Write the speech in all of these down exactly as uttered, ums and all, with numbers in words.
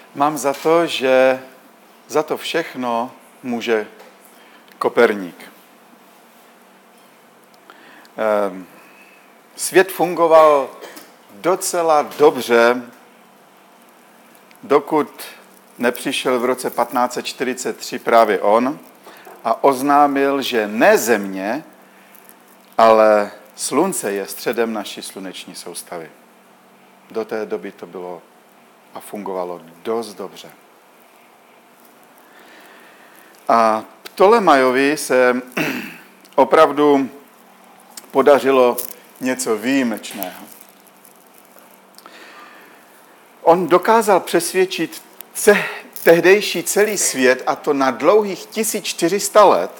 Mám za to, že za to všechno může Koperník. Svět fungoval docela dobře, dokud nepřišel v roce patnáct set čtyřicet tři právě on a oznámil, že ne Země, ale Slunce je středem naší sluneční soustavy. Do té doby to bylo a fungovalo dost dobře. A Ptolemajovi se opravdu podařilo něco výjimečného. On dokázal přesvědčit ce- tehdejší celý svět, a to na dlouhých tisíc čtyři sta let,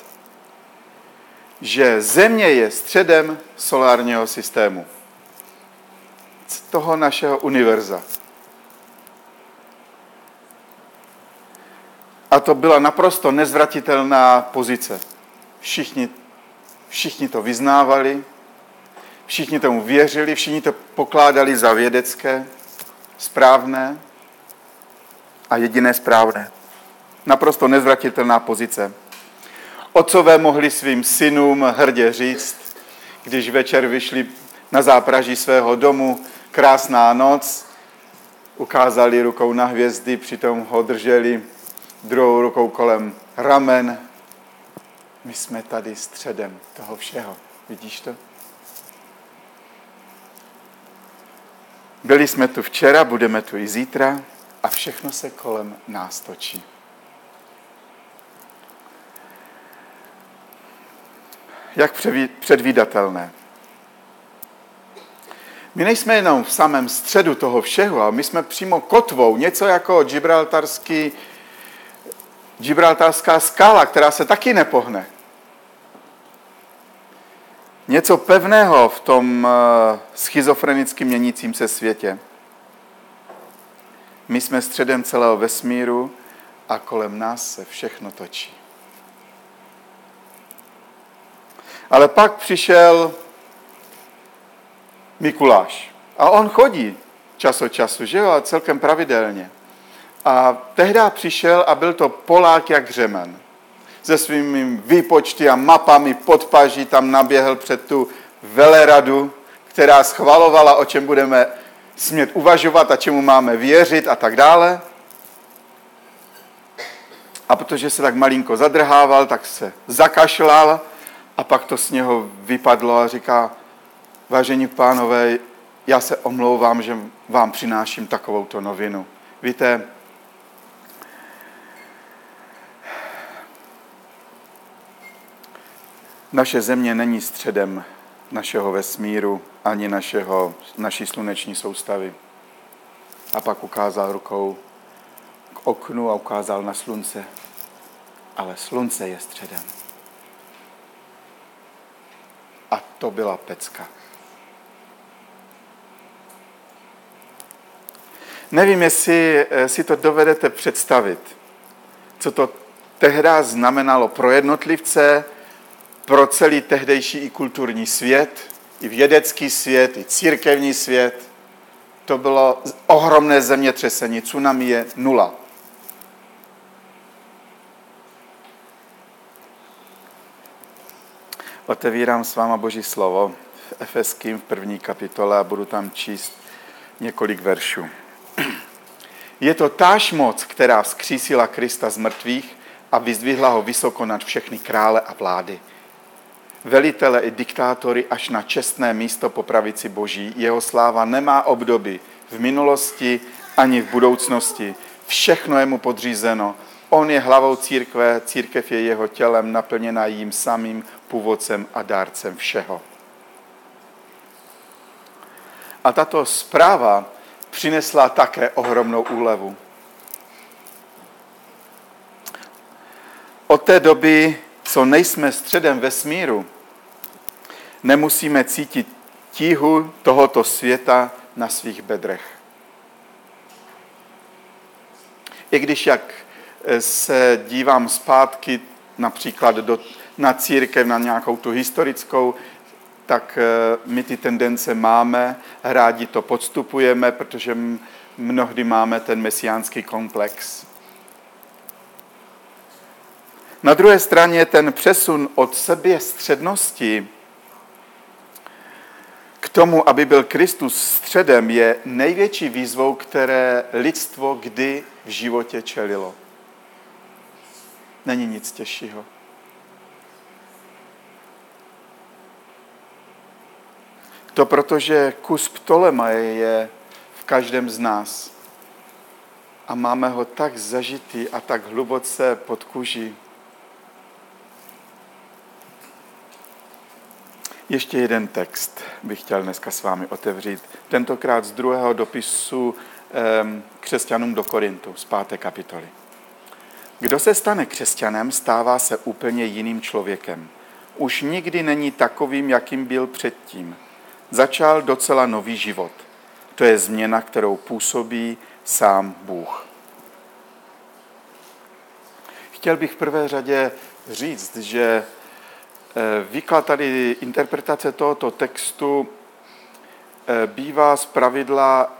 že Země je středem solárního systému. Z toho našeho univerza. A to byla naprosto nezvratitelná pozice. Všichni, všichni to vyznávali, všichni tomu věřili, všichni to pokládali za vědecké, správné a jediné správné. Naprosto nezvratitelná pozice. Otcové mohli svým synům hrdě říct, když večer vyšli na zápraží svého domu, krásná noc, ukázali rukou na hvězdy, přitom ho drželi druhou rukou kolem ramen. My jsme tady středem toho všeho. Vidíš to? Byli jsme tu včera, budeme tu i zítra a všechno se kolem nás točí. Jak předvídatelné. My nejsme jenom v samém středu toho všeho, ale my jsme přímo kotvou, něco jako gibraltarský, gibraltarská skala, která se taky nepohne. Něco pevného v tom schizofrenicky měnícím se světě. My jsme středem celého vesmíru a kolem nás se všechno točí. Ale pak přišel Mikuláš. A on chodí čas od času, že jo, a celkem pravidelně. A tehdy přišel a byl to Polák jak řemen. Se svými výpočty a mapami podpaží tam naběhl před tu veleradu, která schvalovala, o čem budeme smět uvažovat a čemu máme věřit a tak dále. A protože se tak malinko zadrhával, tak se zakašlal a pak to z něho vypadlo a říká: vážení pánové, já se omlouvám, že vám přináším takovouto novinu. Víte, naše Země není středem našeho vesmíru ani našeho, naší sluneční soustavy. A pak ukázal rukou k oknu a ukázal na slunce. Ale slunce je středem. A to byla pecka. Nevím, jestli si to dovedete představit, co to tehdy znamenalo pro jednotlivce, pro celý tehdejší i kulturní svět, i vědecký svět, i církevní svět. To bylo ohromné zemětřesení, tsunami je nula. Otevírám s váma Boží slovo v Efeským v první kapitole a budu tam číst několik veršů. Je to táž moc, která vzkřísila Krista z mrtvých a vyzdvihla ho vysoko nad všechny krále a vlády. Velitele i diktátory až na čestné místo po pravici Boží. Jeho sláva nemá obdoby v minulosti ani v budoucnosti. Všechno je mu podřízeno. On je hlavou církve, církev je jeho tělem, naplněná jím samým původcem a dárcem všeho. A tato zpráva přinesla také ohromnou úlevu. Od té doby, co nejsme středem vesmíru, nemusíme cítit tíhu tohoto světa na svých bedrech. I když jak se dívám zpátky například do, na církev, na nějakou tu historickou, tak my ty tendence máme, rádi to podstupujeme, protože mnohdy máme ten mesiánský komplex. Na druhé straně ten přesun od seběstřednosti k tomu, aby byl Kristus středem, je největší výzvou, které lidstvo kdy v životě čelilo. Není nic těžšího. To protože kus Ptolemaje je v každém z nás. A máme ho tak zažitý a tak hluboce pod kůží. Ještě jeden text bych chtěl dneska s vámi otevřít. Tentokrát z druhého dopisu um, křesťanům do Korintu, z páté kapitoly. Kdo se stane křesťanem, stává se úplně jiným člověkem. Už nikdy není takovým, jakým byl předtím. Začal docela nový život. To je změna, kterou působí sám Bůh. Chtěl bych v prvé řadě říct, že výklad tady, interpretace tohoto textu bývá zpravidla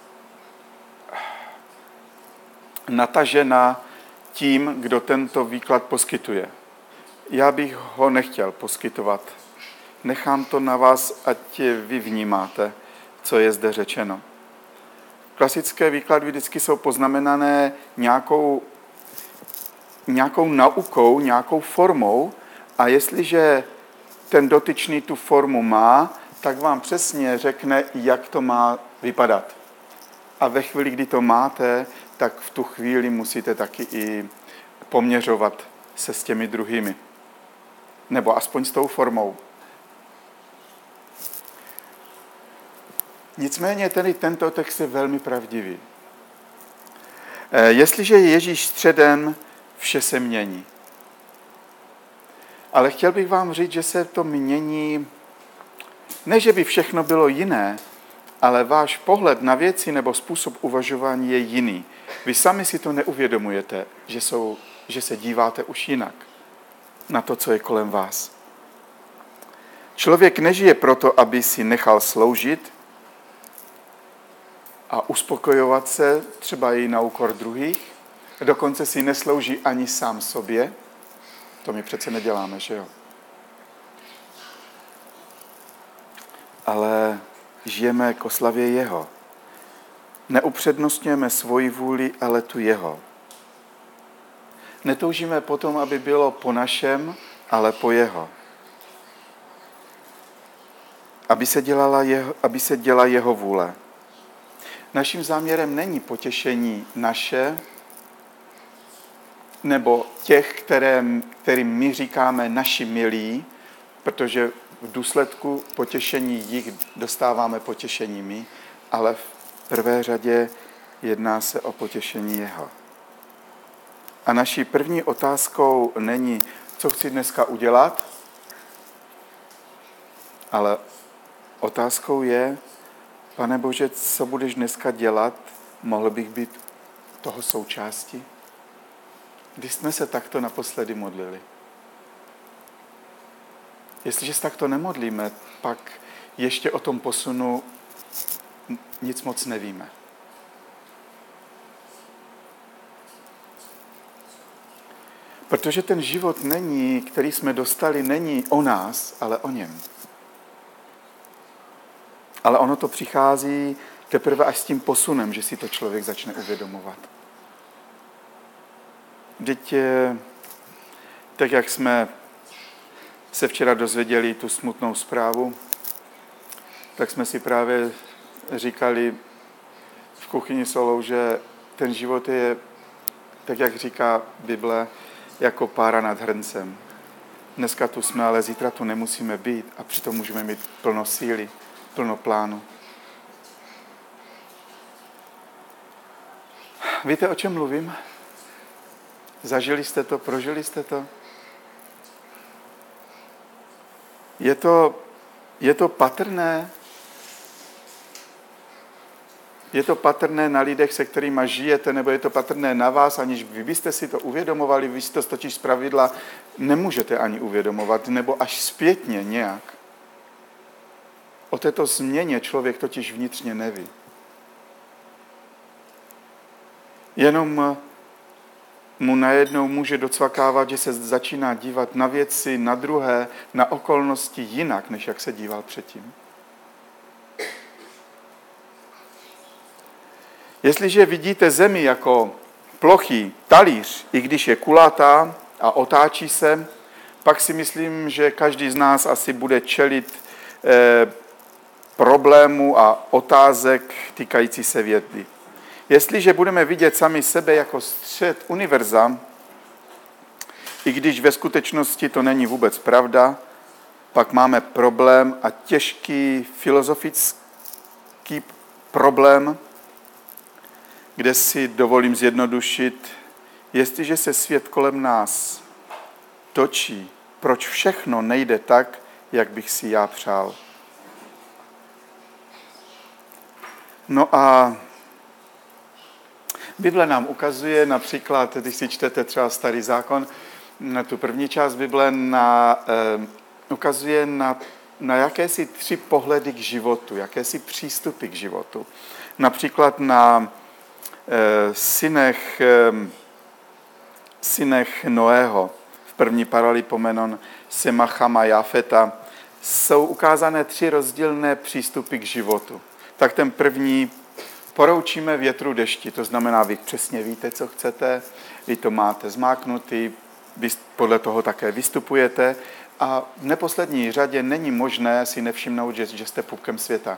natažena tím, kdo tento výklad poskytuje. Já bych ho nechtěl poskytovat. Nechám to na vás, ať vy vnímáte, co je zde řečeno. Klasické výklady vždycky jsou poznamenané nějakou, nějakou naukou, nějakou formou, a jestliže ten dotyčný tu formu má, tak vám přesně řekne, jak to má vypadat. A ve chvíli, kdy to máte, tak v tu chvíli musíte taky i poměřovat se s těmi druhými. Nebo aspoň s tou formou. Nicméně tedy tento text je velmi pravdivý. Jestliže je Ježíš středem, vše se mění. Ale chtěl bych vám říct, že se to mění, ne, že by všechno bylo jiné, ale váš pohled na věci nebo způsob uvažování je jiný. Vy sami si to neuvědomujete, že, jsou, že se díváte už jinak na to, co je kolem vás. Člověk nežije proto, aby si nechal sloužit a uspokojovat se třeba i na úkor druhých, dokonce si neslouží ani sám sobě. To my přece neděláme, že jo? Ale žijeme k oslavě jeho. Neupřednostňujeme svoji vůli, ale tu jeho. Netoužíme potom, aby bylo po našem, ale po jeho. Aby se dělala jeho, aby se děla jeho vůle. Naším záměrem není potěšení naše, nebo těch, které, kterým my říkáme naši milí, protože v důsledku potěšení jich dostáváme potěšení my, ale v prvé řadě jedná se o potěšení jeho. A naší první otázkou není, co chci dneska udělat, ale otázkou je, Pane Bože, co budeš dneska dělat, mohl bych být toho součástí? Když jsme se takto naposledy modlili. Jestliže se takto nemodlíme, pak ještě o tom posunu nic moc nevíme. Protože ten život není, který jsme dostali, není o nás, ale o něm. Ale ono to přichází teprve až s tím posunem, že si to člověk začne uvědomovat. Vždyť, tak jak jsme se včera dozvěděli tu smutnou zprávu, tak jsme si právě říkali v kuchyni solou, že ten život je, tak jak říká Bible, jako pára nad hrncem. Dneska tu jsme, ale zítra tu nemusíme být a přitom můžeme mít plno síly, plno plánu. Víte, o čem mluvím? Zažili jste to, prožili jste to? Je to, je to patrné? Je to patrné na lidech, se kterými žijete, nebo je to patrné na vás, aniž vy byste si to uvědomovali, vy si to totiž zpravidla nemůžete ani uvědomovat, nebo až zpětně nějak. O této změně člověk totiž vnitřně neví. Jenom mu najednou může docvakávat, že se začíná dívat na věci, na druhé, na okolnosti jinak, než jak se díval předtím. Jestliže vidíte zemi jako plochý talíř, i když je kulatá a otáčí se, pak si myslím, že každý z nás asi bude čelit eh, problémů a otázek týkající se vědy. Jestliže budeme vidět sami sebe jako střed univerza, i když ve skutečnosti to není vůbec pravda, pak máme problém a těžký filozofický problém, kde si dovolím zjednodušit, jestliže se svět kolem nás točí, proč všechno nejde tak, jak bych si já přál. No a Bible nám ukazuje například, když si čtete třeba Starý zákon, na tu první část Bible na, eh, ukazuje na, na jakési tři pohledy k životu, jakési přístupy k životu. Například na eh, synech, eh, synech Noého, v první paralii pomenon Sema, Chama, Jafeta, jsou ukázané tři rozdílné přístupy k životu. Tak ten první: poroučíme větru dešti, to znamená, vy přesně víte, co chcete, vy to máte zmáknutý, vy podle toho také vystupujete a v neposlední řadě není možné si nevšimnout, že, že jste pupkem světa.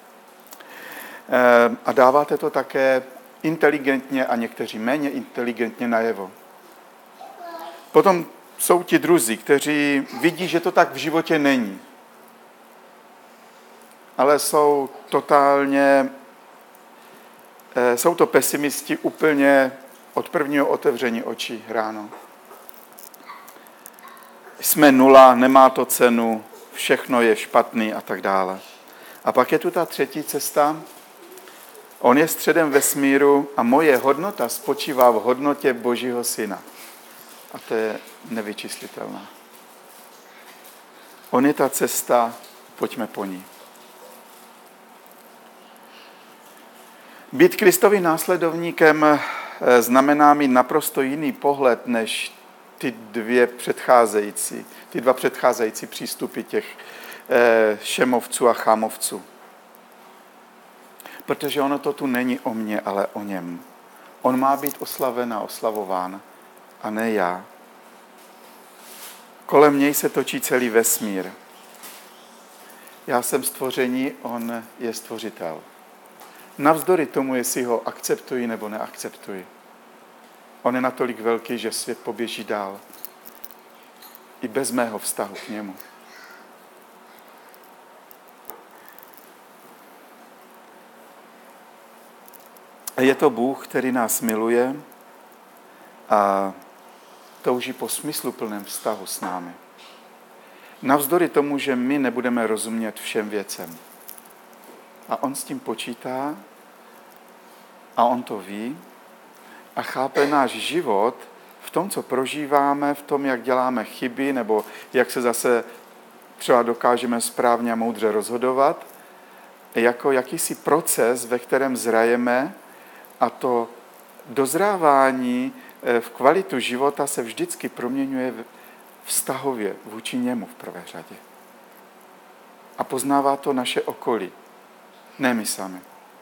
E, a dáváte to také inteligentně a někteří méně inteligentně najevo. Potom jsou ti druzí, kteří vidí, že to tak v životě není, ale jsou totálně Jsou to pesimisti úplně od prvního otevření očí ráno. Jsme nula, nemá to cenu, všechno je špatný a tak dále. A pak je tu ta třetí cesta. On je středem vesmíru a moje hodnota spočívá v hodnotě Božího syna. A to je nevyčíslitelná. On je ta cesta, pojďme po ní. Být Kristovým následovníkem znamená mít naprosto jiný pohled než ty dvě předcházející, ty dva předcházející přístupy těch eh, šemovců a chámovců. Protože ono to tu není o mně, ale o něm. On má být oslaven a oslavován, a ne já. Kolem něj se točí celý vesmír. Já jsem stvoření, on je stvořitel. Navzdory tomu, jestli ho akceptuji nebo neakceptuji. On je natolik velký, že svět poběží dál. I bez mého vztahu k němu. Je to Bůh, který nás miluje a touží po smysluplném vztahu s námi. Navzdory tomu, že my nebudeme rozumět všem věcem. A on s tím počítá a on to ví a chápe náš život v tom, co prožíváme, v tom, jak děláme chyby nebo jak se zase třeba dokážeme správně a moudře rozhodovat, jako jakýsi proces, ve kterém zrajeme, a to dozrávání v kvalitu života se vždycky proměňuje vztahově vůči němu v prvé řadě. A poznává to naše okolí. Ne my sami.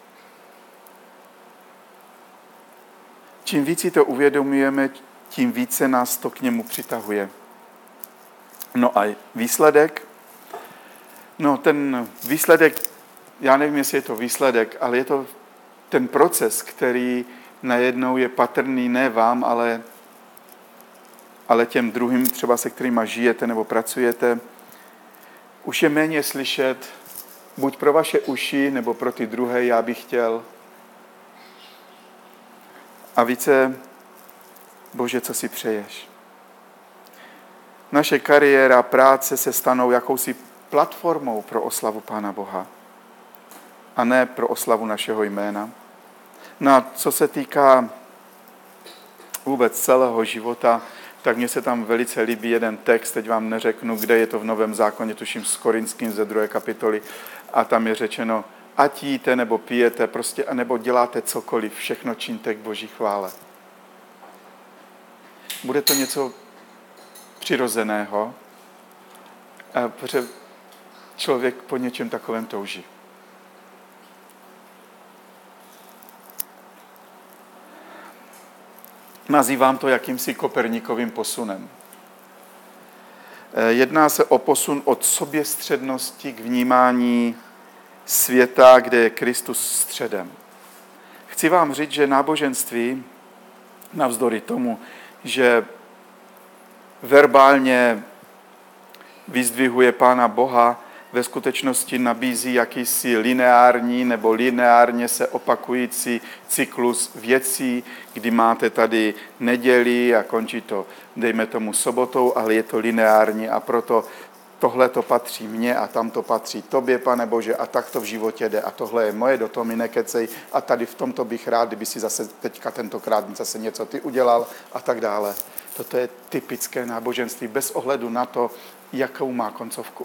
Čím víc si to uvědomujeme, tím více nás to k němu přitahuje. No a výsledek? No ten výsledek, já nevím, jestli je to výsledek, ale je to ten proces, který najednou je patrný ne vám, ale, ale těm druhým, třeba se kterýma žijete nebo pracujete, už je méně slyšet, buď pro vaše uši, nebo pro ty druhé, já bych chtěl. A více, Bože, co si přeješ? Naše kariéra, práce se stanou jakousi platformou pro oslavu Pána Boha a ne pro oslavu našeho jména. No a co se týká vůbec celého života, tak mně se tam velice líbí jeden text, teď vám neřeknu, kde je to v Novém zákoně, tuším s Korinským ze druhé kapitoly, a tam je řečeno, ať jíte nebo pijete, prostě, anebo děláte cokoliv, všechno čiňte k Boží chvále. Bude to něco přirozeného, protože člověk po něčem takovém touží. Nazývám to jakýmsi Koperníkovým posunem. Jedná se o posun od soběstřednosti k vnímání světa, kde je Kristus středem. Chci vám říct, že náboženství, navzdory tomu, že verbálně vyzdvihuje Pána Boha, ve skutečnosti nabízí jakýsi lineární nebo lineárně se opakující cyklus věcí, kdy máte tady neděli a končí to, dejme tomu, sobotou, ale je to lineární a proto tohle to patří mně a tam to patří tobě, Pane Bože, a tak to v životě jde a tohle je moje, do toho mi nekecej a tady v tomto bych rád, kdyby si zase teďka tentokrát zase něco ty udělal a tak dále. Toto je typické náboženství bez ohledu na to, jakou má koncovku.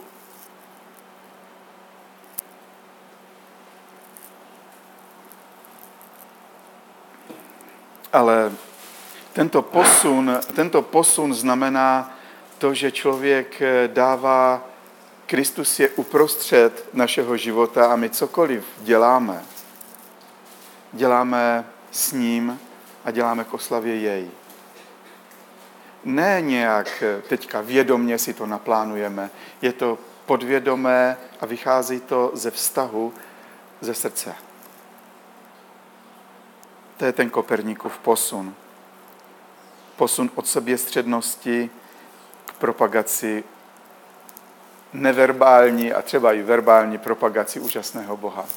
Ale tento posun, tento posun znamená to, že člověk dává, Kristus je uprostřed našeho života a my cokoliv děláme, děláme s ním a děláme k oslavě jej. Ne nějak teďka vědomně si to naplánujeme, je to podvědomé a vychází to ze vztahu, ze srdce. To je ten Koperníkův posun. Posun od soběstřednosti k propagaci neverbální a třeba i verbální propagaci úžasného Boha.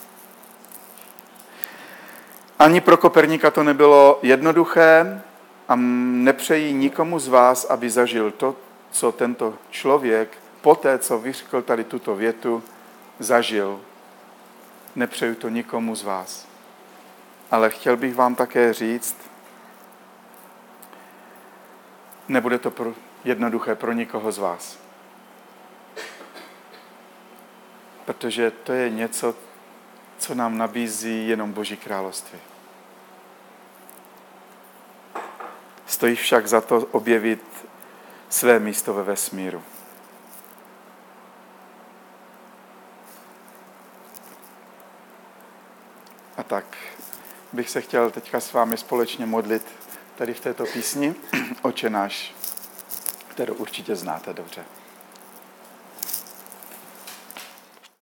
Ani pro Koperníka to nebylo jednoduché a nepřeji nikomu z vás, aby zažil to, co tento člověk poté, co vyřkl tady tuto větu, zažil. Nepřeju to nikomu z vás. Ale chtěl bych vám také říct, nebude to pro, jednoduché pro nikoho z vás. Protože to je něco, co nám nabízí jenom Boží království. Stojí však za to objevit své místo ve vesmíru. A tak bych se chtěl teďka s vámi společně modlit tady v této písni Otče náš, kterou určitě znáte dobře.